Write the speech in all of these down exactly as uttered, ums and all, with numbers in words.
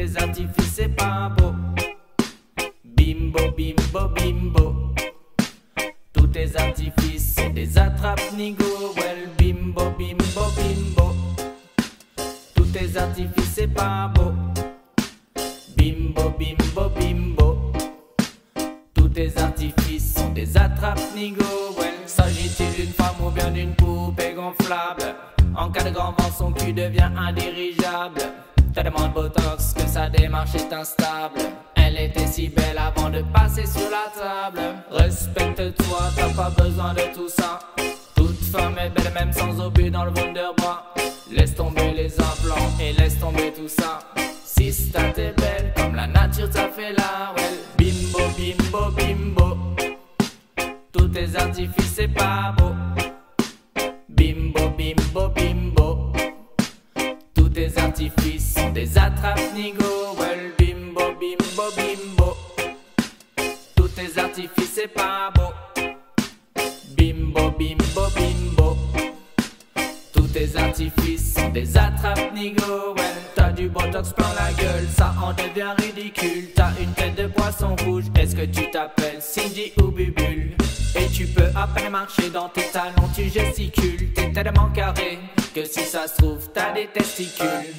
tes artifices c'est pas beau. Bimbo, bimbo, bimbo. Tous tes artifices sont des attrape-nigo. Well, bimbo, bimbo, bimbo. Tous tes artifices c'est pas beau. Bimbo, bimbo, bimbo. Tous tes artifices sont des attrape-nigo. Well, s'agit-il d'une femme ou bien d'une poupée gonflable? En cas de grand vent, son cul devient indirigeable. Tellement de botox que sa démarche est instable. Elle était si belle avant de passer sur la table. Respecte-toi, t'as pas besoin de tout ça. Toute femme est belle même sans obus dans le Wonderbra. Laisse tomber les implants et laisse tomber tout ça. Sista t'es belle comme la nature t'a fait là. Well, bimbo, bimbo, bimbo. Tous tes artifices c'est pas beau. Bimbo, bimbo, bimbo. Tous tes artifices sont des attrape-nigo. Well, bimbo, bimbo, bimbo. Tous tes artifices c'est pas beau. Bimbo, bimbo, bimbo. Tous tes artifices sont des attrape-nigo. Well, t'as du botox plein la gueule, ça en devient ridicule. T'as une tête de poisson rouge, est-ce que tu t'appelles Cindy ou Bubule? Et tu peux à peine marcher dans tes talons, tu gesticules. T'es tellement carré que si ça se trouve t'as des testicules.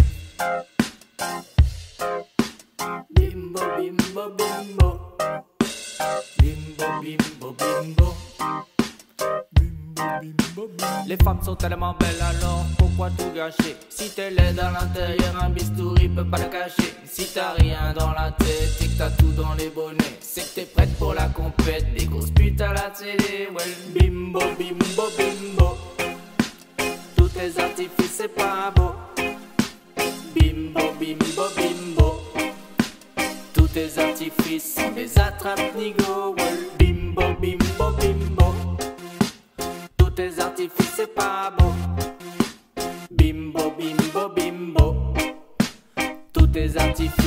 Bimbo, bimbo, bimbo. Bimbo, bimbo, bimbo. Les femmes sont tellement belles, alors pourquoi tout gâcher? Si t'es laide à l'intérieur, un bistouri peut pas le cacher. Si t'as rien dans la tête et que t'as tout dans les bonnets, c'est que t'es prête pour la compète. Des grosses putes à la télé. Well, bimbo, bimbo, bimbo. Tous tes artifices c'est pas beau. Bimbo, bimbo, bimbo. Tous tes artifices sont des attrape-nigo. Well, bimbo, bimbo, bimbo. Tous tes artifices c'est pas beau. Bimbo, bimbo, bimbo. Tous tes artifices